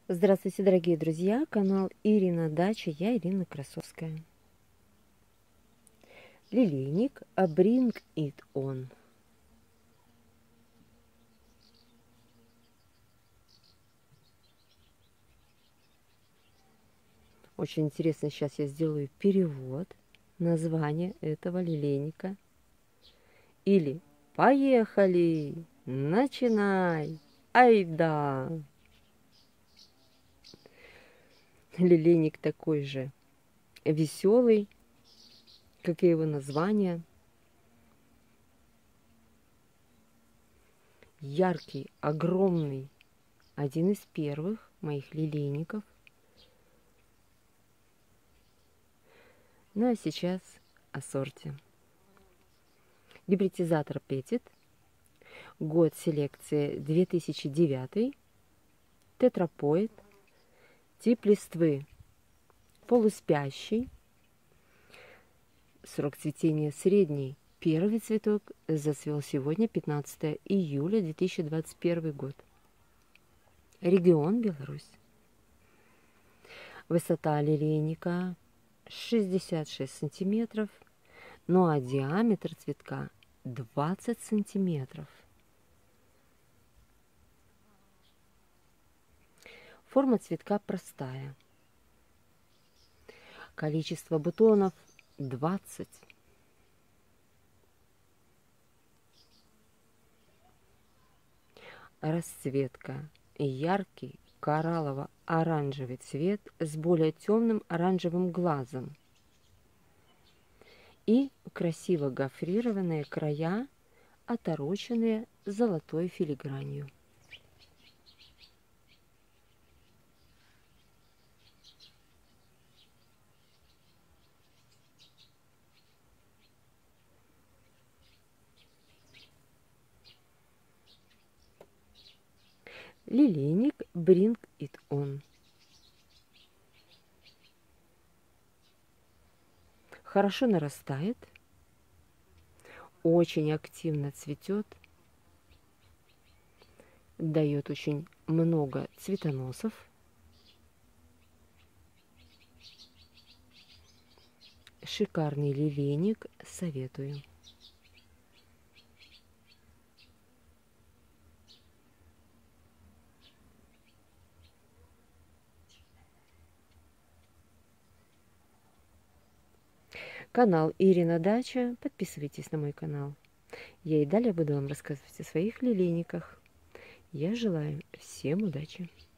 Здравствуйте, дорогие друзья! Канал Ирина Дача, я Ирина Красовская. Лилейник Bring It On. Очень интересно, сейчас я сделаю перевод названия этого лилейника. Или поехали! Начинай! Айда! Лилейник такой же веселый, как и его название. Яркий, огромный, один из первых моих лилейников. Ну а сейчас о сорте. Гибридизатор Petit, год селекции 2009, тетрапоид, тип листвы полуспящий, срок цветения средний. Первый цветок зацвел сегодня, 15 июля 2021 год. Регион Беларусь. Высота лилейника 66 сантиметров, ну а диаметр цветка 20 сантиметров. Форма цветка простая. Количество бутонов 20. Расцветка яркий кораллово-оранжевый цвет с более темным оранжевым глазом. И красиво гофрированные края, отороченные золотой филигранью. Лилейник Bring It On. Хорошо нарастает, очень активно цветет, дает очень много цветоносов. Шикарный лилейник, советую. Канал Ирина Дача. Подписывайтесь на мой канал. Я и далее буду вам рассказывать о своих лилейниках. Я желаю всем удачи!